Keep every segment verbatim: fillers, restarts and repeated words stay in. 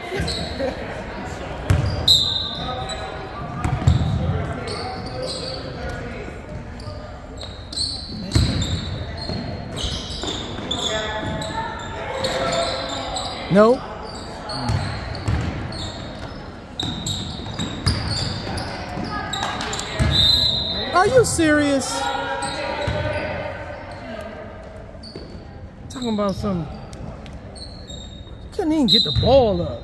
Nope. Are you serious? Talking about some. Couldn't even get the ball up.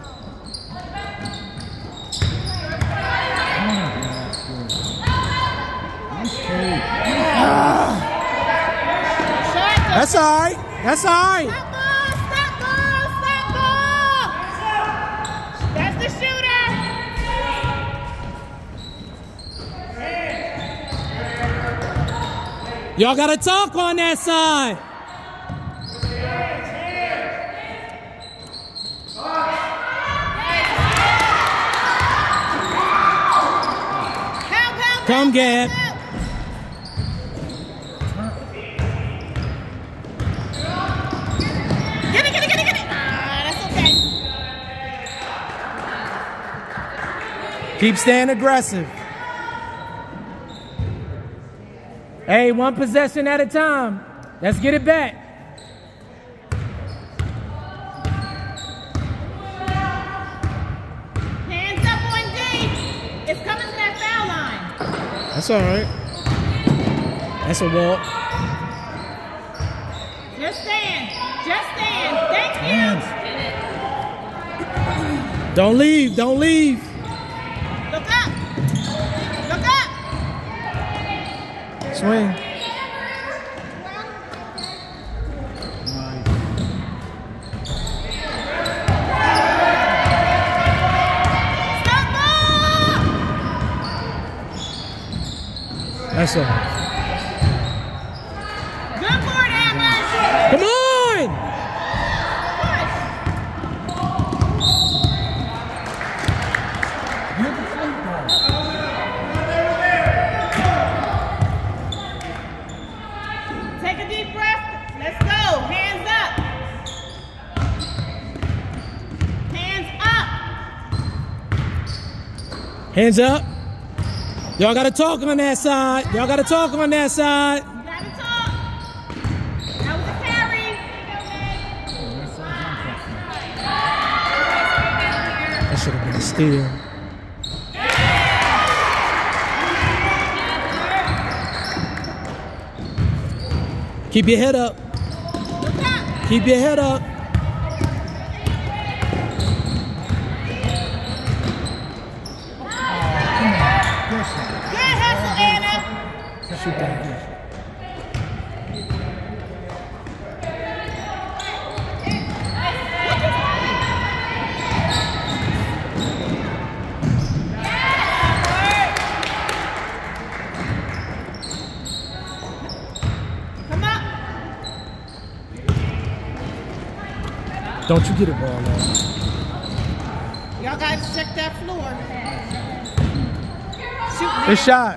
That's all right. That's all right. Stop ball, stop ball, stop ball. That's the shooter. Y'all gotta talk on that side. Help, help, Come, help, Gab. help. Get it, get it, get it, get it. Ah, that's okay. Keep staying aggressive. Hey, one possession at a time. Let's get it back. Hands up on D. It's coming to that foul line. That's all right. That's a walk. Just stand. Just stand. Thank you. Don't leave. Don't leave. Look up. Look up. Swing. Stop ball. That's all. Good board, Atlas. Come on. Take a deep breath. Let's go. Hands up. Hands up. Hands up. Y'all gotta talk on that side. Y'all gotta talk on that side. You gotta talk. That was a carry. That should have been a steal. Keep your head up. Look up. Keep your head up. Good hustle, Anna. Shoot that. Come up. Don't you get it ball off. Y'all gotta check that floor. Shoot. Good shot.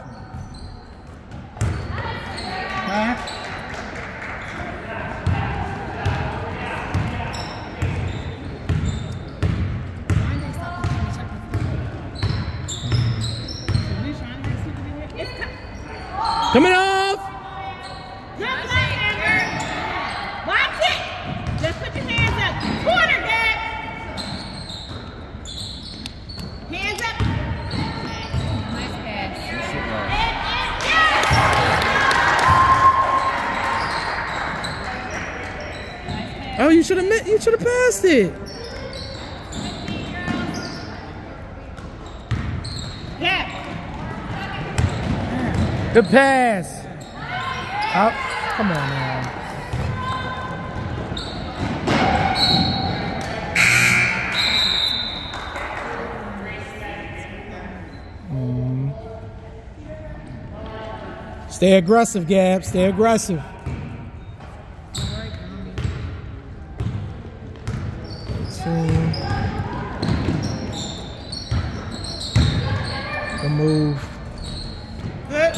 Coming off. Good play, Amber. Watch it. Just put your hands up. Corner, Dad. Hands up. Nice pass. Oh, you should have you should have passed it. Yeah. Good pass. Oh, come on now. Mm. Stay aggressive, Gab. Stay aggressive. The move. Good.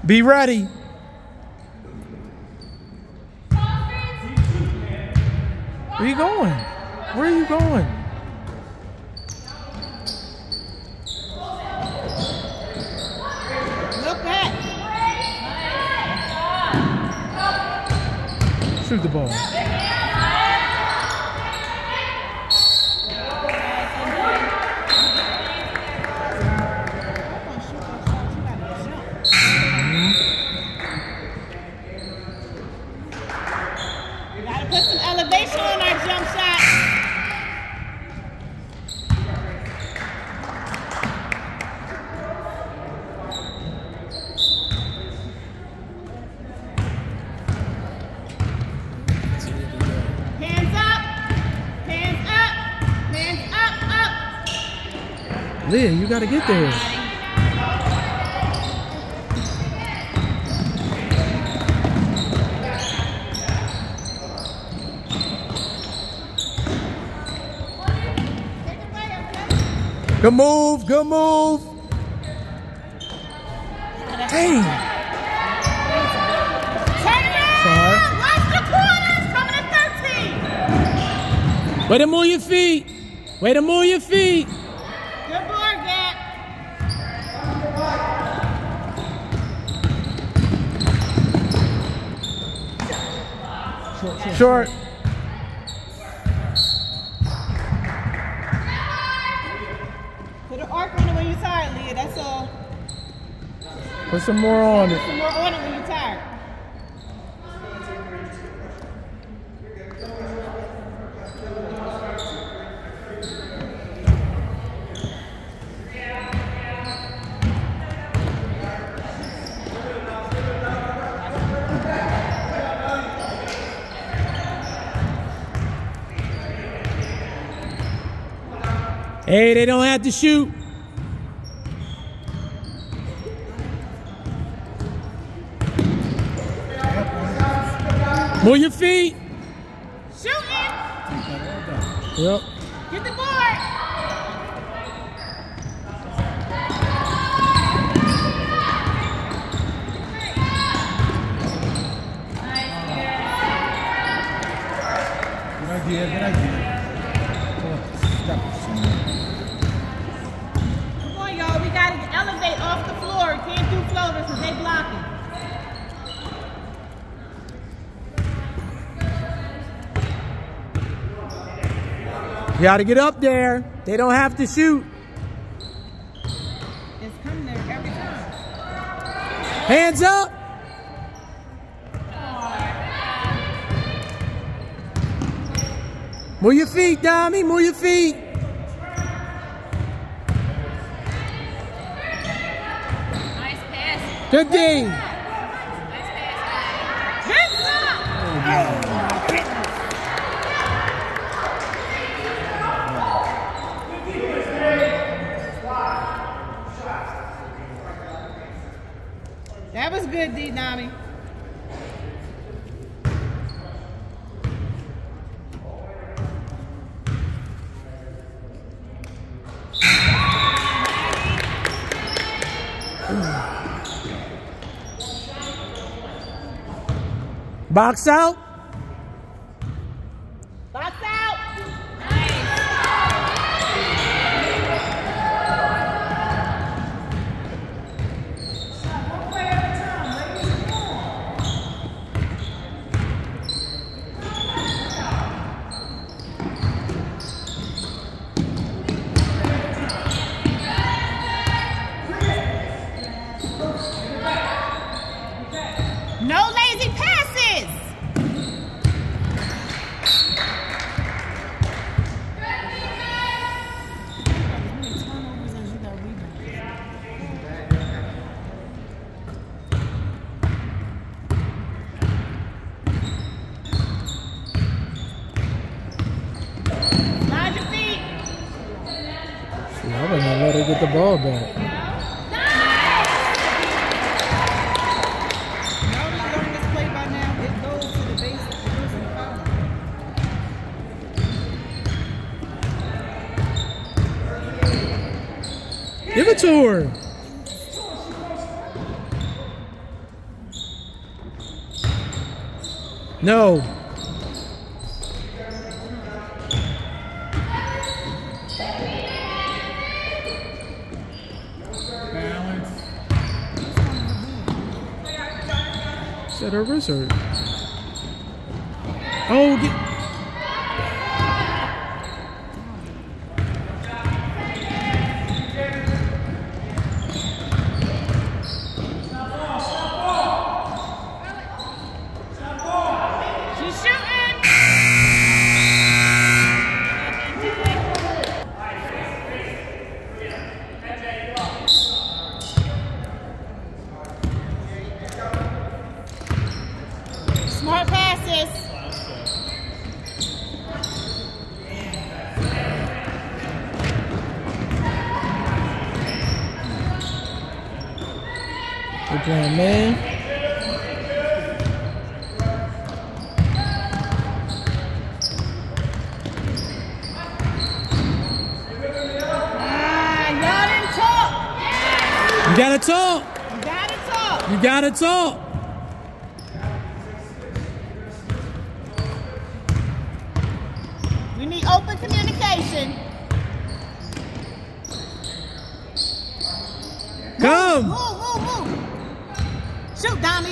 Be ready. Where are you going? Where are you going? Look back. Shoot the ball. Put some elevation on our jump shot. Hands up. Hands up. Hands up, up. Leah, you got to get there. Good move, good move. Dang. Turn around. Sorry. Watch the corners. Coming at thirteen. Way to move your feet. Way to move your feet. Good board gap. Short. short, short. Put an arc on it when you're tired, Leah. That's all. Put some more on it. Put some more on it when you're tired. Hey, they don't have to shoot. Move your feet. Shooting. Yep. Get the board. Good idea, good idea. Stop. Come on, y'all. We got to elevate off the floor. Can't do floaters because they blocking. You got to get up there. They don't have to shoot. It's coming there every time. Hands up. Move your feet, Dami. Move your feet. Nice pass. Good D. Nice pass. Good block. That was good, D. Nami. Box out. Box out. No lazy passes. Slide your feet. See, I wasn't gonna let her get the ball back. Give it to her. No. Balance. Set her wrist hurt. Oh, get. She's shooting. Smart passes. We're playing man. Ah, y'all didn't talk. You gotta talk. You gotta talk. You gotta talk. We need open communication. Come. Move, move, move. Shoot, Donnie.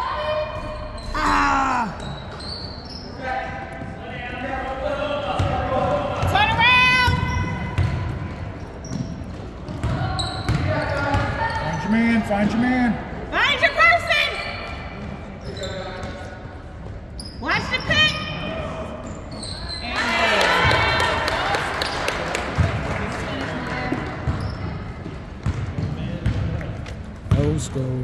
Ah. Turn around. Find your man. Find your man. Find your person. Watch the pick. Old school.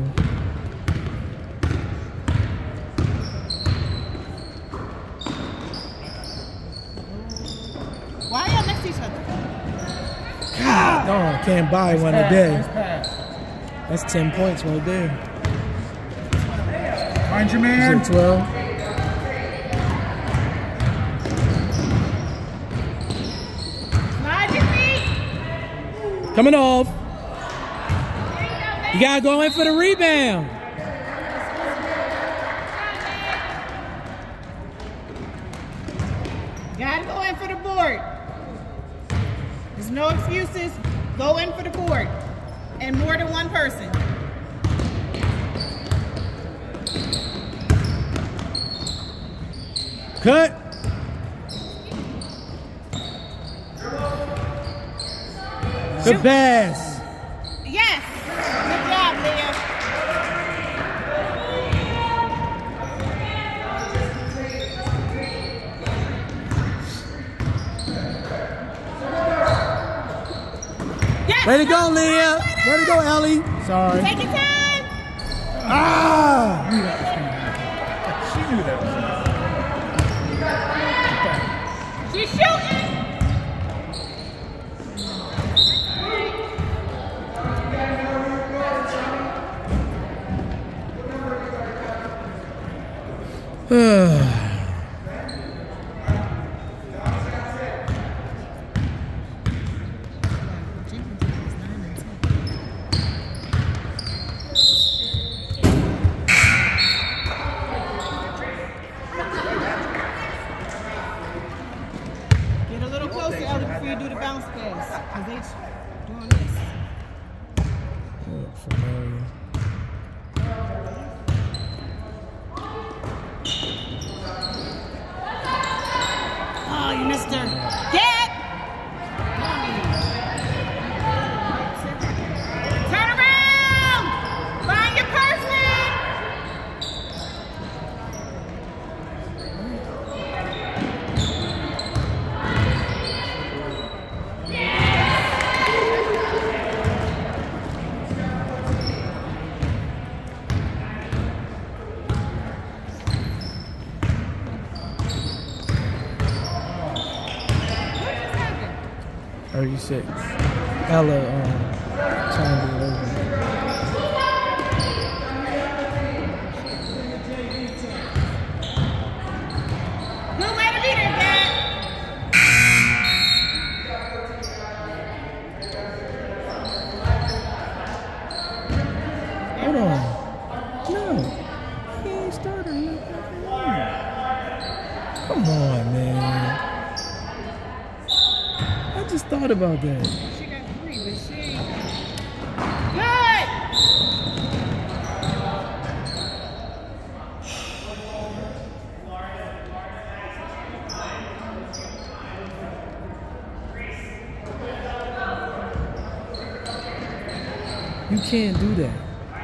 Why are y'all next to each other? God, oh, can't buy one a day. Nice pass. That's ten points right there. Find your Is man. it twelve? Slide your feet. Coming off. You gotta go in for the rebound. Gotta go in for the board. There's no excuses. Go in for the board. And more than one person. Cut. Good pass. Yes. Good job, Leah. Yes. Way to go, Leah. Way to go, Ellie. Sorry. Take your time. Ah. Knew that was gonna happen. She knew that was gonna happen. She's shooting. Get a little closer, Ellie, before you do the bounce pass. Because they doing this. Oh, you missed her. Get! Turn around! Find your person! thirty-six. Ella um, turned it over. Good way to beat her, Dad. Hold on. No. He ain't starting. Come on, man. I just thought about that. She got three, but she ain't. Good! You can't do that.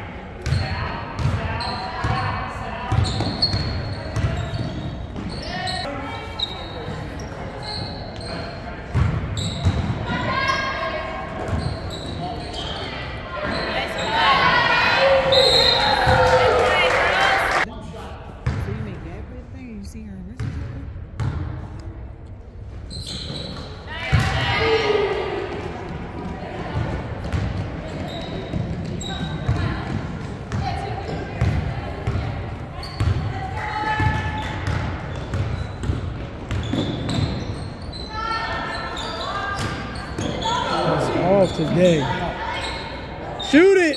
So you make that good thing and you see her wrist is open? It's off today. Shoot it!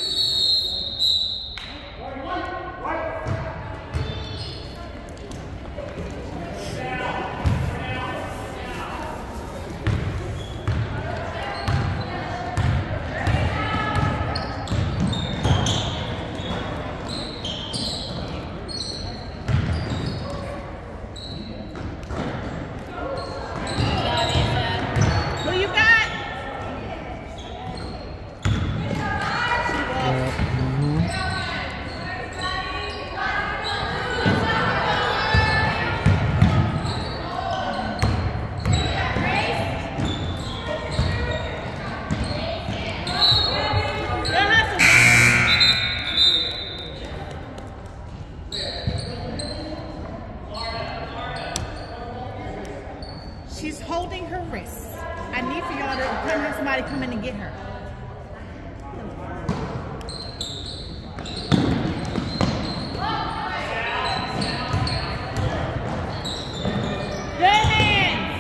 Who you got? Good hustle. She's holding her wrist. I need for y'all to come have somebody come in and get her. Good hands.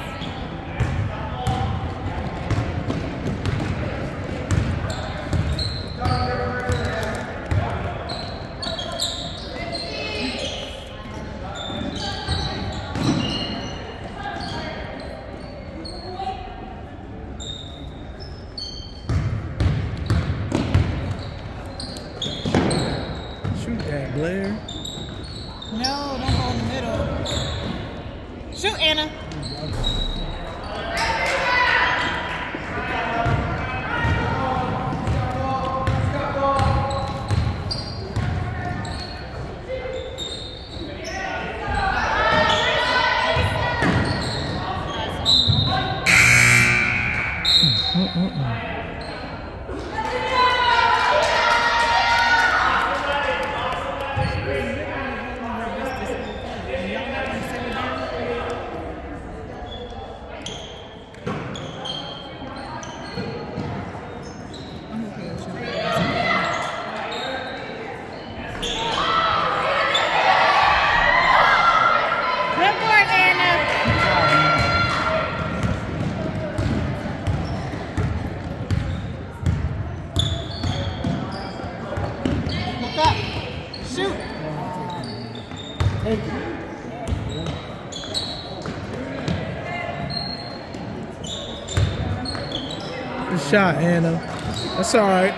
Shoot that, Blair. No, don't go in the middle. Shoot, Anna. Uh-uh-uh. Good board, Anna. Look up. Shoot. Thank you. Good shot, Anna. That's all right.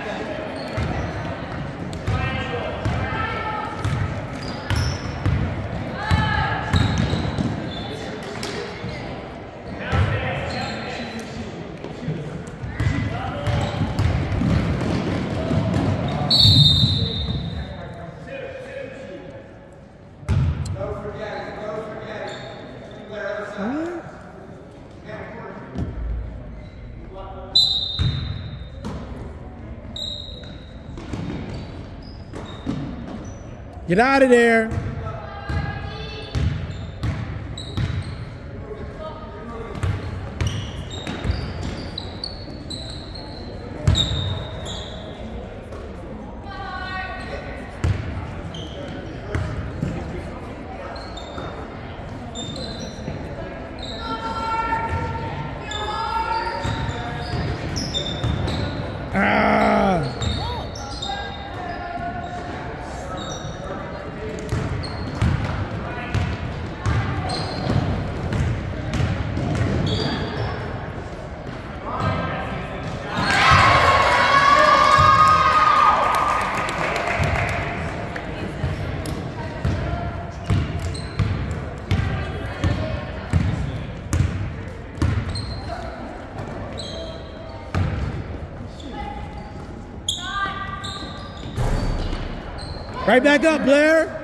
Get out of there. Ah. Right back up, Blair.